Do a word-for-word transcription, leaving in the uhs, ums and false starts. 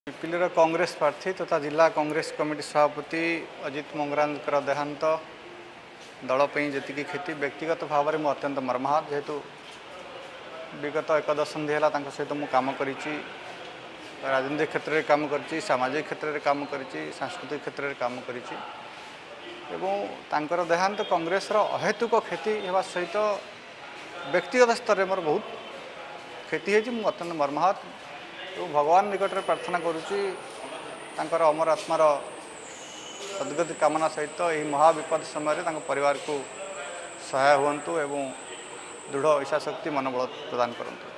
पिपिलीर कांग्रेस प्रार्थी तथा जिला कांग्रेस कमिटी सभापति अजित मंगराजकर देहांत दलप जी क्षति व्यक्तिगत भाव में मुझे अत्यंत मर्माहत जेहेतु विगत एक दशंधि है सहित मुझे कम कर राजनीतिक क्षेत्र में कम कर सामाजिक क्षेत्र में कम कर सांस्कृतिक क्षेत्र में कम कर देहांत कांग्रेस अहेतुक क्षति होगा सहित व्यक्तिगत स्तर में मोर बहुत क्षति है मुझे अत्यंत मर्माहत भगवान निकट में प्रार्थना करुच्ची अमर आत्मार सद्गति कामना सहित यह महाविपद समय परिवार को सहाय हुंतु एवं दृढ़ इच्छाशक्ति मनोबल प्रदान करंतु।